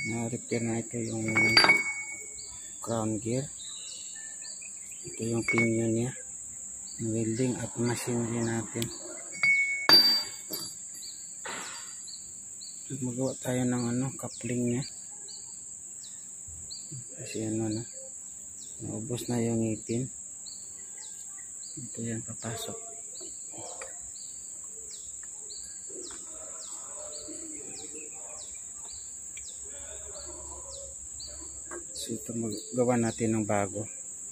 na-repair na. Ito yung crown gear, ito yung pinion niya, welding at machinery natin. Magawa tayo ng coupling niya kasi naubos na yung ngipin. Ito yan, papasok. So ito, magawa natin ng bago.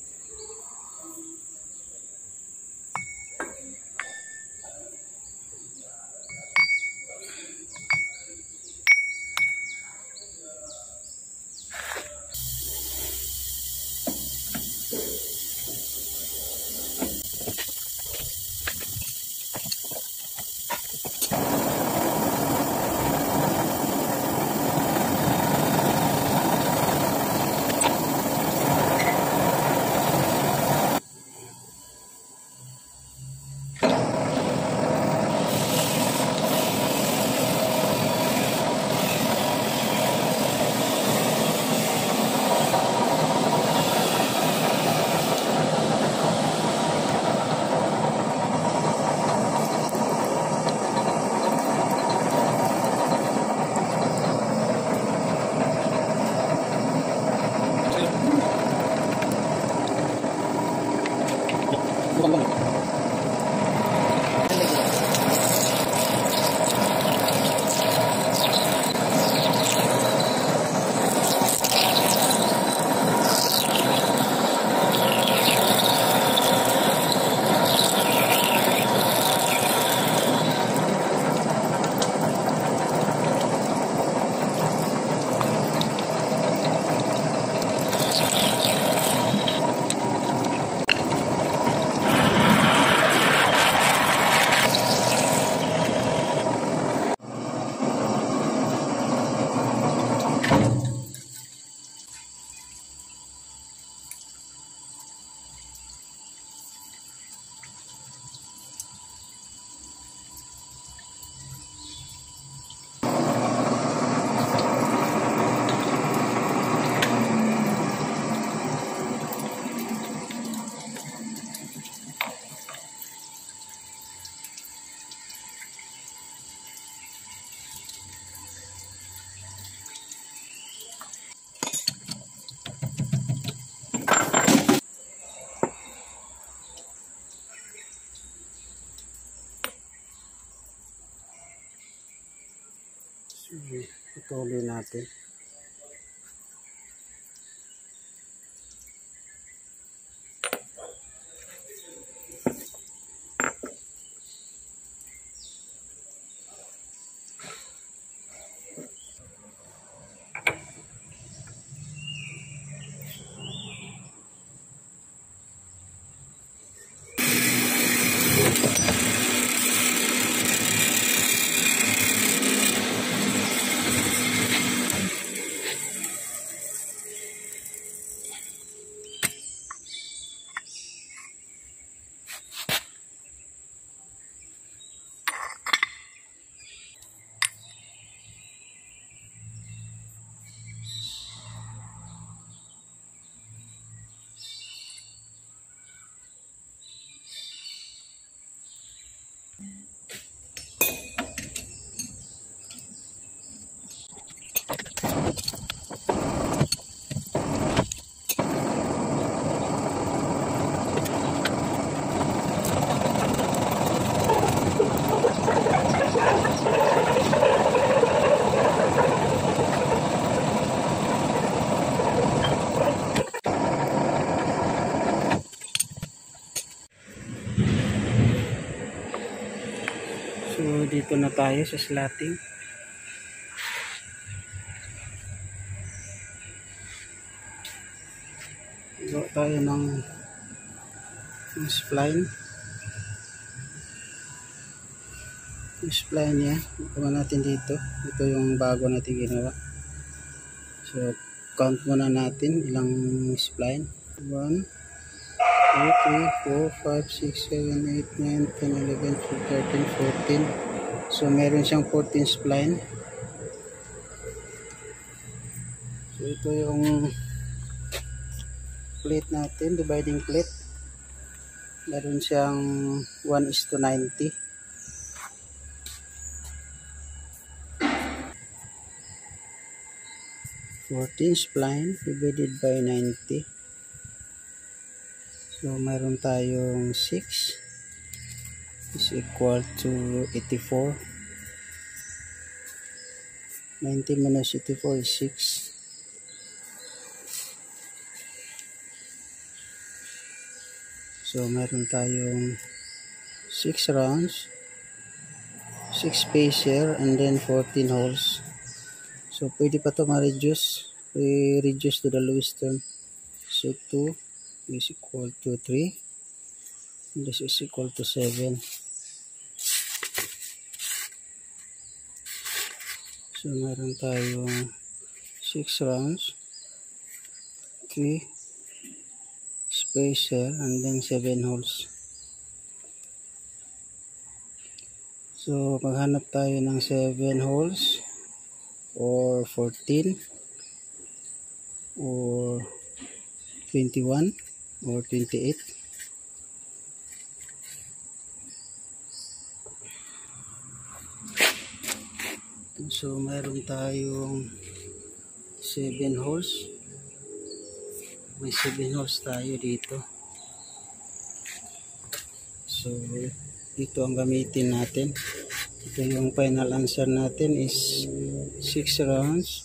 Patuloy natin. So dito na tayo sa slotting. Gawa tayo ng spline. Yung spline niya, gawa natin dito. Ito yung bago natin ginawa. So count muna natin ilang spline. 1, 2, 3, 4, 5, 6, 7, 8, 9, 10, 11, 12, 13, 14. So meron siyang 14 spline. So ito yung plate natin, dividing plate. Meron siyang 1:90. 14 spline divided by 90. So meron tayong 6 is equal to 84. 90 minus 84 is 6. So meron tayong 6 rounds, 6 spacer, and then 14 holes. So pwede pa ito ma-reduce. I-reduce to the lowest term. So 2 is equal to 3. And this is equal to 7. So meron tayong 6 rounds, 3 spacer, and then 7 holes. So maghanap tayo ng 7 holes or 14 or 21 or 28. So meron tayong 7 holes. May 7 holes tayo dito. So dito ang gamitin natin. Ito yung final answer natin is 6 rounds,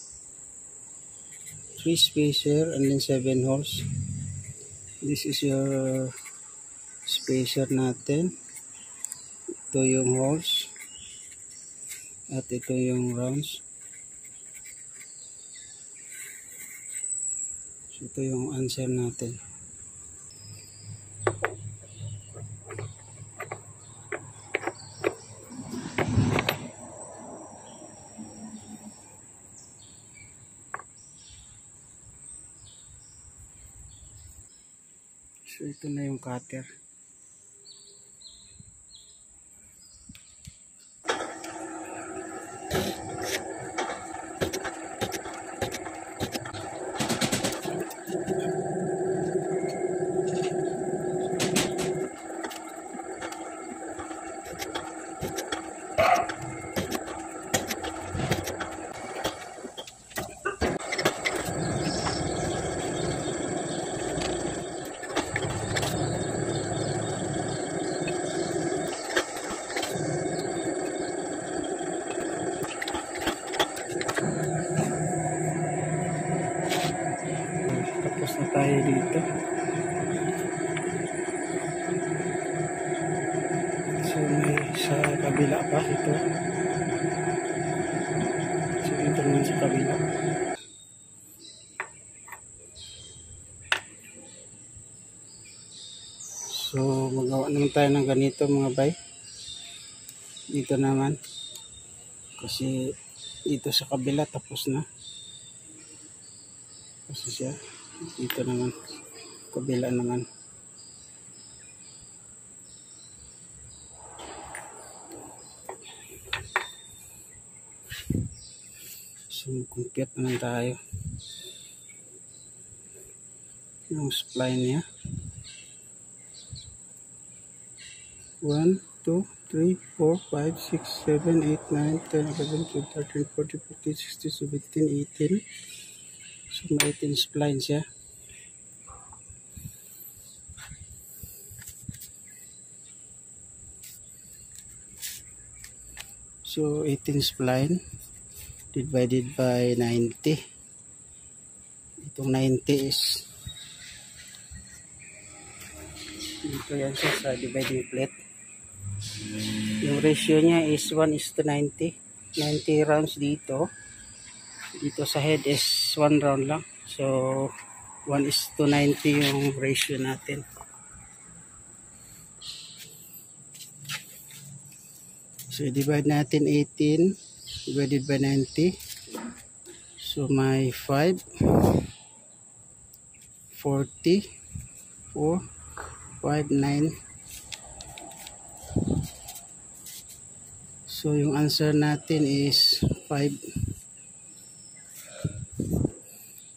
3 spacer, and then 7 holes. This is your spacer natin. Ito yung holes. At ito yung rounds. So ito yung answer natin. So ito na yung cutter. Tapos na tayo dito. So may sa kabila pa ito. So ito naman sa kabila. So magawa naman tayo ng ganito mga bay. Dito naman. Kasi dito sa kabila tapos na. Kasi siya. Dito naman. Kabila naman. So compute naman tayo. Yung spline niya. 1, 2, 3, 4, 5, 6, 7, 8, 9, 10, 11, 12, 13, 14, 15, 16, 17, 18. So may 18 spline siya. So 18 spline divided by 90. Itong 90 is dito yan siya sa dividing plate. Yung ratio niya is 1:90. 90 rounds dito. Dito sa head is 1 round lang. So 1:90 yung ratio natin. So divide natin 18 divided by 90. So may 5, 40, 4, 5, 9. So yung answer natin is 5.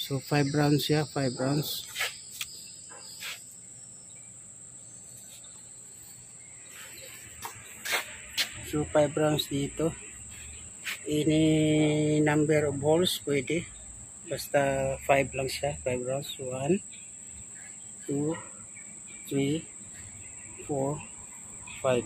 So 5 rounds siya, 5 rounds. So 5 rounds dito. Any number of holes pwede. Basta 5 lang siya, 5 rounds. 1, 2, 3, 4, 5.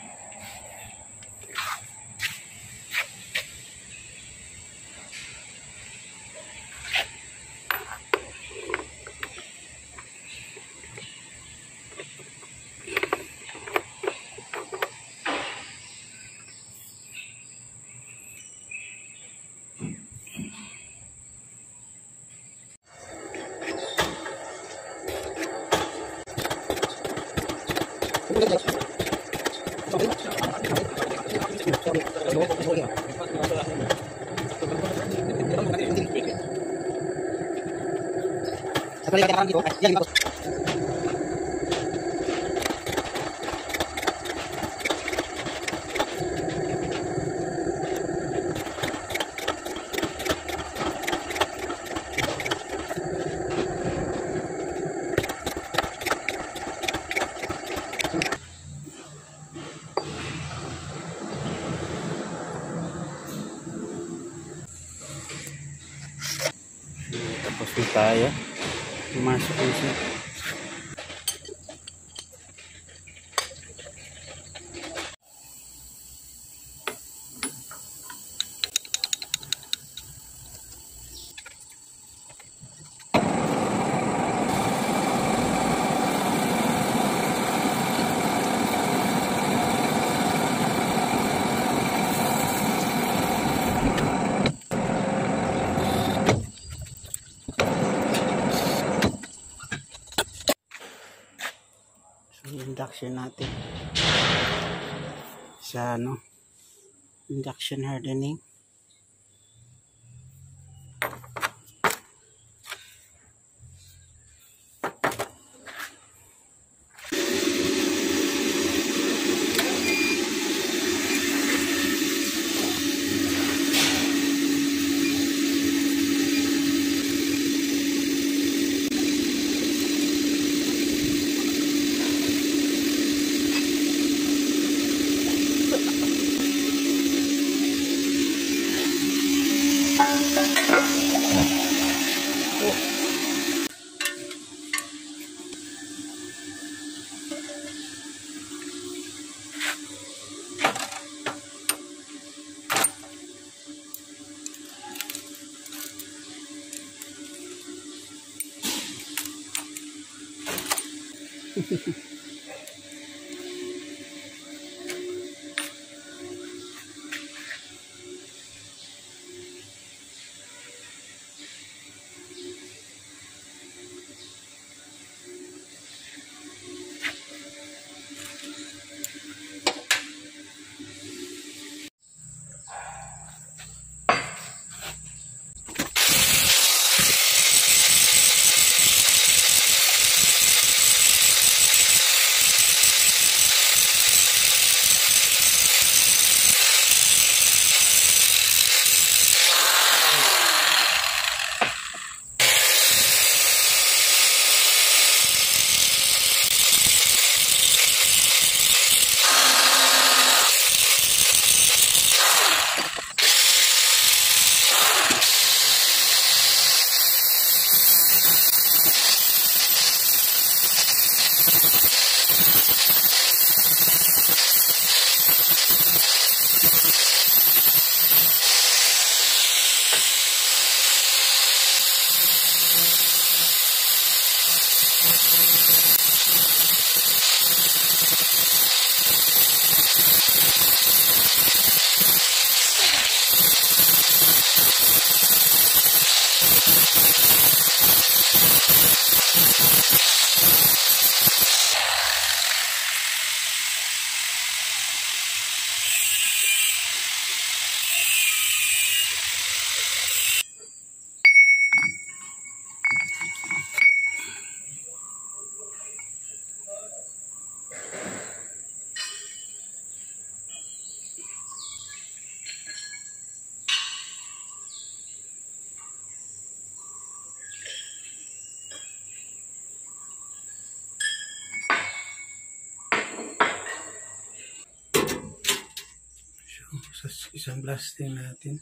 Tapos na tayo. Pumasok na siya. Induction natin sa induction hardening. Isang blasting natin.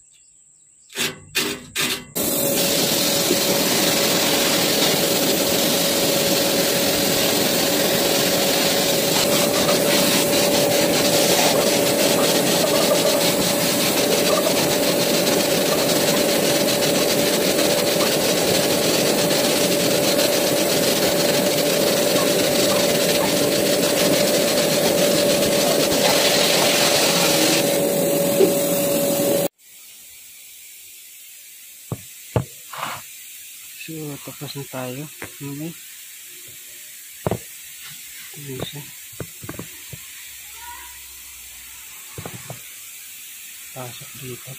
So, tapos na tayo. Okay. Ito siya. Pasok dito.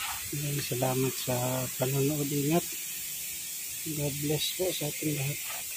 Salamat sa panonood. Ingat. God bless po sa ating lahat.